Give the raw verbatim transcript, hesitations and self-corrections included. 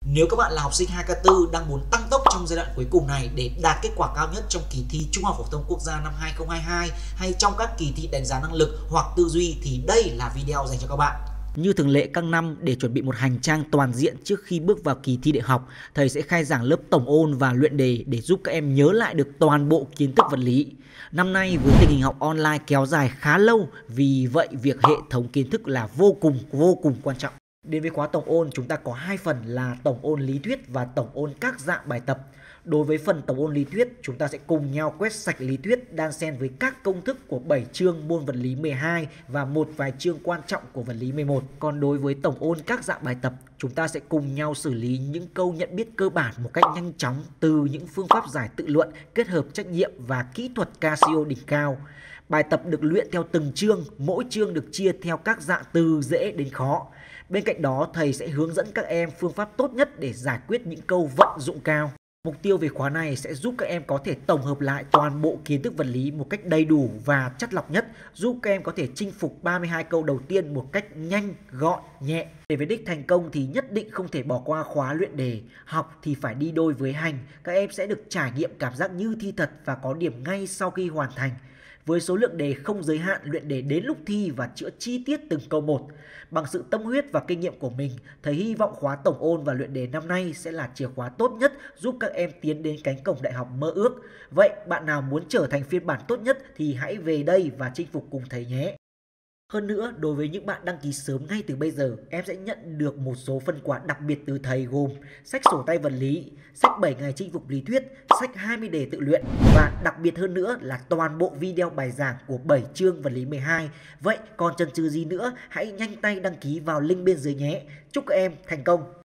Nếu các bạn là học sinh hai k tư đang muốn tăng tốc trong giai đoạn cuối cùng này để đạt kết quả cao nhất trong kỳ thi Trung học phổ thông quốc gia năm hai không hai hai hay trong các kỳ thi đánh giá năng lực hoặc tư duy thì đây là video dành cho các bạn. Như thường lệ các năm, để chuẩn bị một hành trang toàn diện trước khi bước vào kỳ thi đại học, thầy sẽ khai giảng lớp tổng ôn và luyện đề để giúp các em nhớ lại được toàn bộ kiến thức vật lý. Năm nay với tình hình học online kéo dài khá lâu, vì vậy việc hệ thống kiến thức là vô cùng vô cùng quan trọng. Đến với khóa tổng ôn, chúng ta có hai phần là tổng ôn lý thuyết và tổng ôn các dạng bài tập. Đối với phần tổng ôn lý thuyết, chúng ta sẽ cùng nhau quét sạch lý thuyết đan xen với các công thức của bảy chương môn vật lý mười hai và một vài chương quan trọng của vật lý mười một. Còn đối với tổng ôn các dạng bài tập, chúng ta sẽ cùng nhau xử lý những câu nhận biết cơ bản một cách nhanh chóng từ những phương pháp giải tự luận kết hợp trắc nghiệm và kỹ thuật Casio đỉnh cao. Bài tập được luyện theo từng chương, mỗi chương được chia theo các dạng từ dễ đến khó. Bên cạnh đó, thầy sẽ hướng dẫn các em phương pháp tốt nhất để giải quyết những câu vận dụng cao. Mục tiêu về khóa này sẽ giúp các em có thể tổng hợp lại toàn bộ kiến thức vật lý một cách đầy đủ và chắt lọc nhất, giúp các em có thể chinh phục ba mươi hai câu đầu tiên một cách nhanh, gọn, nhẹ. Để về đích thành công thì nhất định không thể bỏ qua khóa luyện đề. Học thì phải đi đôi với hành, các em sẽ được trải nghiệm cảm giác như thi thật và có điểm ngay sau khi hoàn thành. Với số lượng đề không giới hạn, luyện đề đến lúc thi và chữa chi tiết từng câu một. Bằng sự tâm huyết và kinh nghiệm của mình, thầy hy vọng khóa tổng ôn và luyện đề năm nay sẽ là chìa khóa tốt nhất giúp các em tiến đến cánh cổng đại học mơ ước. Vậy bạn nào muốn trở thành phiên bản tốt nhất thì hãy về đây và chinh phục cùng thầy nhé. Hơn nữa, đối với những bạn đăng ký sớm ngay từ bây giờ, em sẽ nhận được một số phần quà đặc biệt từ thầy gồm sách sổ tay vật lý, sách bảy ngày chinh phục lý thuyết, sách hai mươi đề tự luyện và đặc biệt hơn nữa là toàn bộ video bài giảng của bảy chương vật lý mười hai. Vậy còn chần chừ gì nữa, hãy nhanh tay đăng ký vào link bên dưới nhé. Chúc các em thành công!